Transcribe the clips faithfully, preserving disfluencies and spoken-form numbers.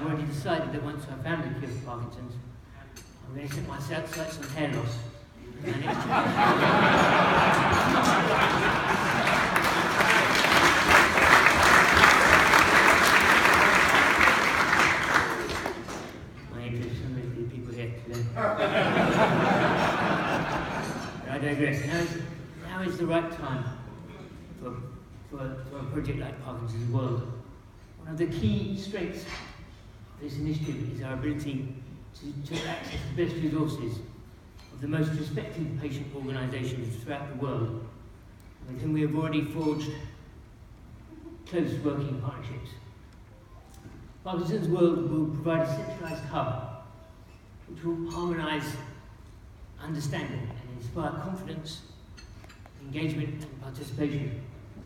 I've already decided that once I've found a cure for Parkinson's, I'm going to set my sights on hair loss. And it's my interest in the people here today. But I digress. Now is, now is the right time for, for, for a project like Parkinson's World. One of the key strengths of this initiative is our ability to, to access the best resources of the most respected patient organisations throughout the world, with whom we have already forged close working partnerships. Parkinson's World will provide a centralised hub which will harmonise understanding and inspire confidence, engagement and participation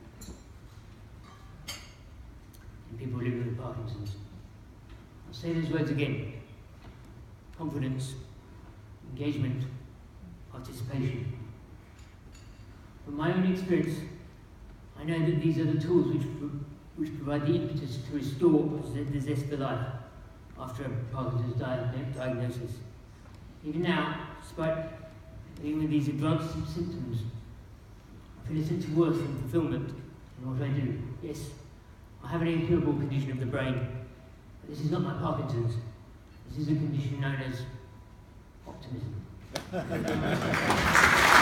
in people living with Parkinson's. I'll say those words again: confidence, engagement, participation. From my own experience, I know that these are the tools which, which provide the impetus to restore the zest for life after a Parkinson's di diagnosis. Even now, despite living with these advanced symptoms, I feel a sense of worth and fulfillment in what I do. Yes, I have an incurable condition of the brain, but this is not my Parkinson's. This is a condition known as optimism.